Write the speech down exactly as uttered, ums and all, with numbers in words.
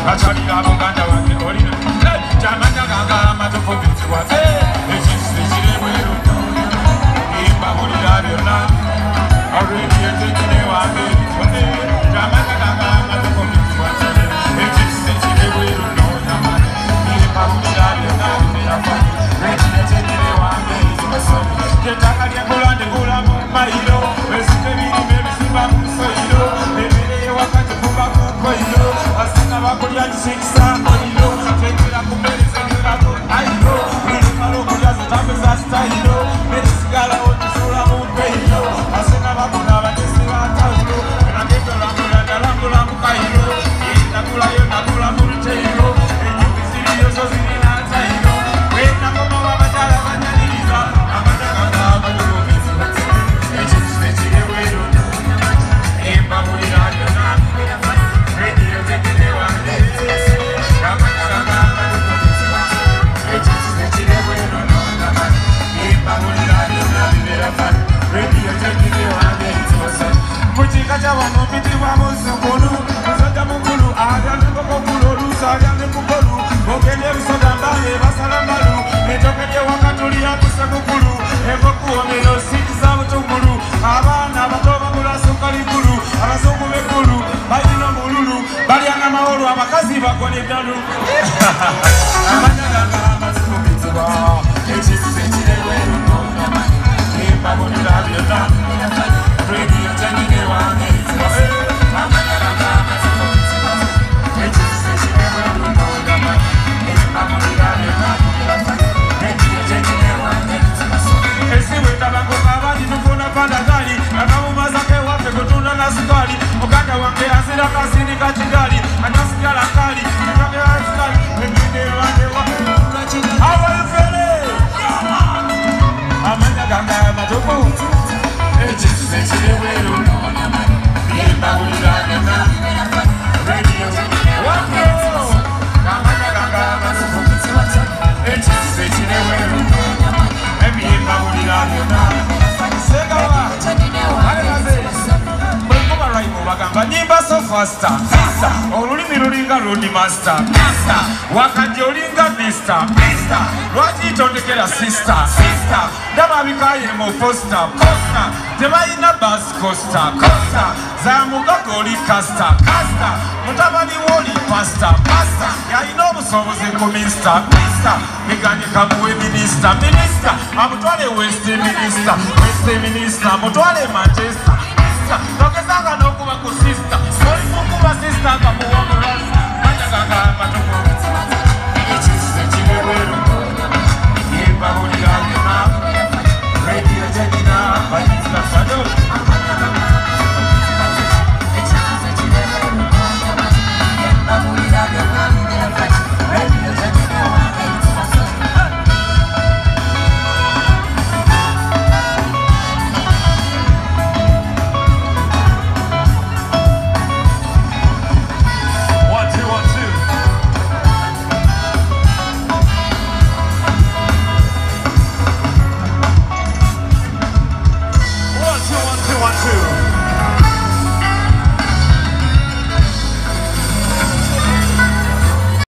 achalira muganda wange olina kyamanya ganga amatofumbizibwa ekintu ekiremweru imbabulira byonna olwebyetekine wange ebitone kyamanya ganga amatofumbizibwa ekintu ekiremweru nonyamane imbabulira byonna bimerafa ekyetekine wange ekibasomi kyetaka lyegula ndigula mu mayiro esite ebirimu ebisimba mu nsoyiro emereye wakati kuba kukoyiro asanga bakulya kisikisa koyiro tekera kumereza ngirago ayiro ilikalo kulya zitambe za stayiro nekisigalawo kisula mu mpeyiro asanga bakuna abatesi batawuro nagetolambula ndalambula mu kayiro nakulayo nakula mu luteyiro enyumbi ziriyo zo zirina ntayiro wenakoma wabadala banyaliriza amataganga abalulumizi ekintu ekirewero embabulira yona rediyo tekine wange amataganga abalulumizi ekintu ekirewero nonamani embabulira yona biberafa rediyo tekine wange ntosa mukika kyawano mpitibwa musukulu musajja mukulu aganekokokulu oluusi agange kukolu ogenda ebisoga mbaye basala malu etokere wakatulira kusekukulu evokuwomero sikiza butukulu abaana abato bagula sukali kulu abazungu bekkulu balina mululu balyanga maholo abakazi bakona eddalu amanya ganga amazikubizibwa ekintu ekirewero nonamani embabulira byonna rediyo tekine wange amanya ganga amazikubizibwa ekintu ekirewero nonamani embabulira byonna rediyo tekine wange esiwe tabagoba abandi tufuna pandagali akamumazake waffe kutunda na sukali muganda wange azira kasindika kigali anasigala kali asikali ebigerwangewa abaifere amanya ganga amatofu ekintu ekirewero nonamani embabulira byonna rediyo wange amanya ganga amatofu ekintu ekirewero ebyembabulira byonna segawa alemaze bwekuba lwaimo bagamba nyimba so fasta fasta olulimi lulinga lodi master master wakajja olinga mister mister lwaki tondekera sister sister ndaba bikaye mu foster foster tebalina bas costa costa zamugaga oli kasta kasta mutabani woli pasta pasta yalina obusobozi ku mister mister miganyika muwe minisita minisita amutwale west minisita west minisita mutwale manchester